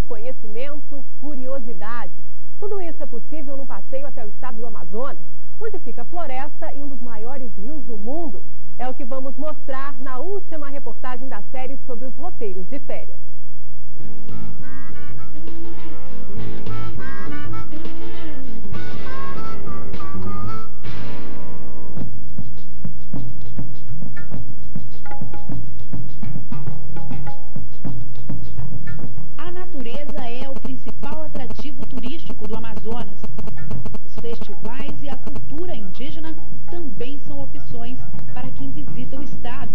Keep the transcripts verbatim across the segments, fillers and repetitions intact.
conhecimento, curiosidades. Tudo isso é possível no passeio até o estado do Amazonas, onde fica a floresta e um dos maiores rios do mundo. É o que vamos mostrar na última reportagem da série sobre os roteiros de férias. A natureza é o principal atrativo turístico do Amazonas. Os festivais e a cultura indígena também são opções para quem visita o estado.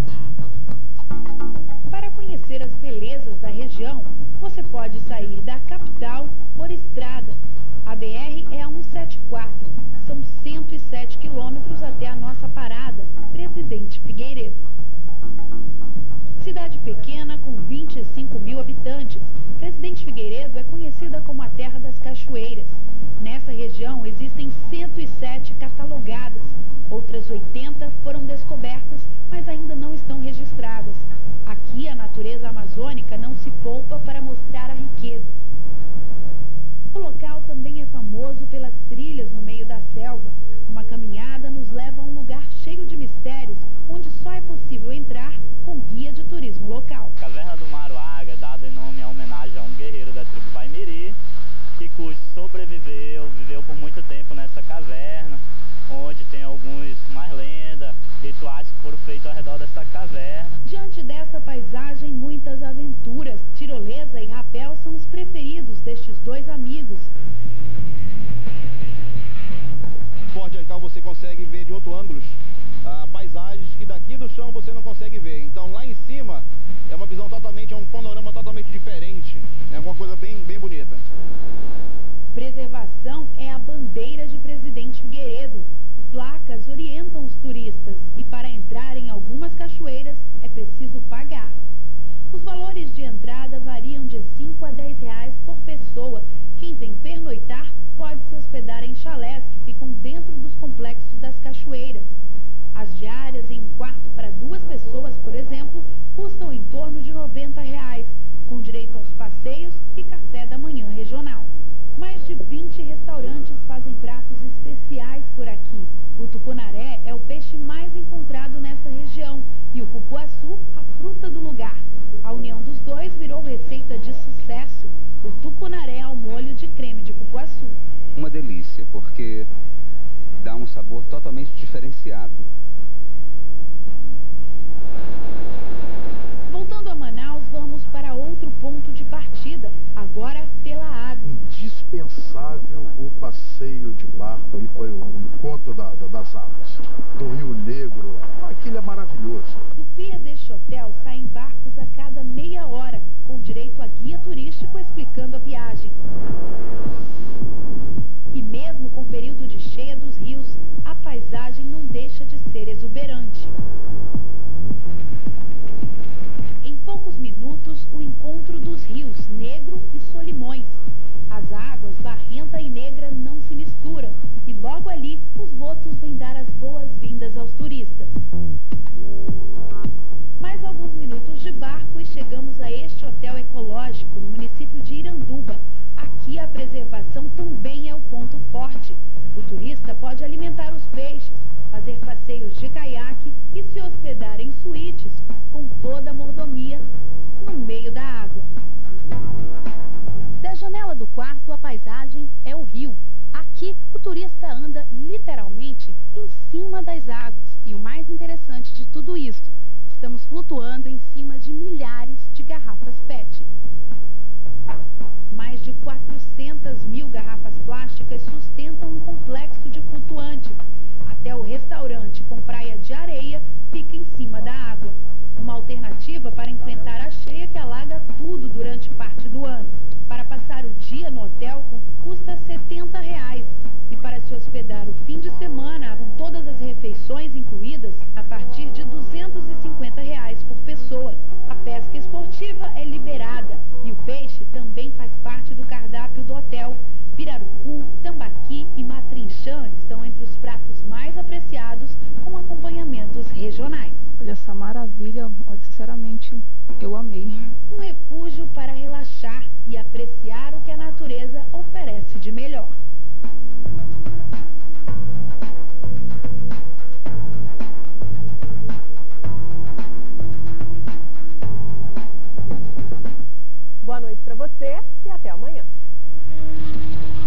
Para conhecer as belezas da região, você pode sair da capital por estrada. A B R é a cento e setenta e quatro. São cento e sete quilômetros até a nossa parada, Presidente Figueiredo. Cidade pequena com vinte e cinco mil habitantes, Presidente Figueiredo é conhecida como a terra das cachoeiras. Nessa região existem cento e sete catalogadas. Outras oitenta foram descobertas, mas ainda não estão registradas. Aqui a natureza amazônica não se poupa para mostrar a riqueza. O local também é famoso pelas trilhas no meio da selva. Uma caminhada nos leva a um lugar cheio de mistérios, onde só é possível entrar com guia de turismo local. Caverna do Maruaga, dada em nome a homenagem a um guerreiro da tribo Vaimiri, que cujo sobreviveu, viveu por muito tempo nessa caverna, onde tem alguns mais lendas, rituais que foram feitos ao redor dessa caverna. Diante dessa paisagem, muitas aventuras. Tirolesa e rapel são os preferidos destes dois amigos. Forte radical você consegue ver de outro ângulo ah, paisagens que daqui do chão você não consegue ver. Então lá em cima é uma visão totalmente, é um panorama totalmente diferente. É uma coisa bem, bem bonita. Preservação é a bandeira de Presidente Figueiredo. Placas orientam os turistas e para entrar em algumas cachoeiras é preciso pagar. Os valores de entrada variam de cinco a dez reais por pessoa. Quem vem pernoitar pode se hospedar em chalés que ficam dentro dos complexos das cachoeiras. As diárias em um quarto para duas pessoas, por exemplo, custam em torno de noventa reais, com direito aos passeios e café da manhã regional. Mais de vinte restaurantes fazem pratos especiais por aqui. O tucunaré é o peixe mais encontrado nesta região e o cupuaçu, a fruta do lugar. A união dos dois virou receita de sucesso. O tucunaré ao molho de creme de cupuaçu. Uma delícia, porque dá um sabor totalmente diferenciado. Voltando a Manaus, vamos para outro ponto de partida, agora pela água. Indispensável o passeio de barco e o encontro da, da, das águas, do Rio Negro. Aquilo é maravilhoso. Do pier deste hotel saem barcos a cada meia hora, com direito a guia turístico explicando a viagem. E mesmo com o período de cheia dos rios, a paisagem não deixa de ser exuberante. Em poucos minutos, o encontro dos rios Negro e Solimões. As águas barrenta e negra não se misturam e logo ali os botos vêm dar as boas-vindas aos turistas. Mais alguns minutos de barco e chegamos a este hotel ecológico no município de Iranduba. Aqui a preservação também é o ponto forte. O turista pode alimentar os peixes, fazer passeios de caiaque e se hospedar em suítes com toda a mordomia no meio da água. Da janela do quarto, a paisagem é o rio. Aqui, o turista anda literalmente em cima das águas. E o mais interessante de tudo isso, estamos flutuando em cima de milhares de garrafas P E T. Mais de quatrocentas mil garrafas plásticas sustentam um complexo de flutuantes. Até o restaurante com praia de areia fica em cima da água. Uma alternativa para enfrentar a cheia que alaga tudo durante parte do ano. Para passar o dia no hotel custa setenta reais. E para se hospedar o fim de semana, com todas as refeições incluídas, a partir de duzentos e cinquenta reais por pessoa. A pesca esportiva é liberada e o peixe também faz parte do cardápio do hotel. Pirarucu, tambaqui e matrinchã estão entre os pratos mais apreciados, com acompanhamentos regionais. Olha essa maravilha, olha, sinceramente, eu amei. Um refúgio para relaxar. relaxar e apreciar o que a natureza oferece de melhor. Boa noite para você e até amanhã.